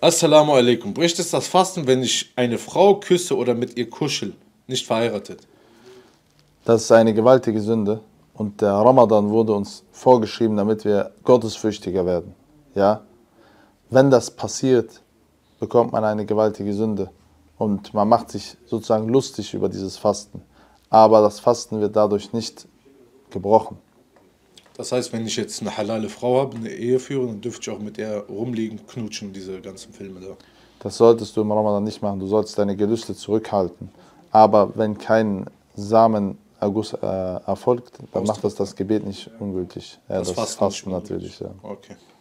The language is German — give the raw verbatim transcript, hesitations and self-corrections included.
Assalamu alaikum. Bricht es das Fasten, wenn ich eine Frau küsse oder mit ihr kuschel, nicht verheiratet? Das ist eine gewaltige Sünde und der Ramadan wurde uns vorgeschrieben, damit wir gottesfürchtiger werden. Ja? Wenn das passiert, bekommt man eine gewaltige Sünde und man macht sich sozusagen lustig über dieses Fasten. Aber das Fasten wird dadurch nicht gebrochen. Das heißt, wenn ich jetzt eine halale Frau habe, eine Ehe führe, dann dürfte ich auch mit ihr rumliegen, knutschen, diese ganzen Filme da. Das solltest du im Ramadan nicht machen. Du sollst deine Gelüste zurückhalten. Aber wenn kein Samenerguss äh, erfolgt, dann macht das das Gebet nicht ungültig. Ja, Das das Fasten Fasten nicht ungültig. natürlich. Ja. Okay.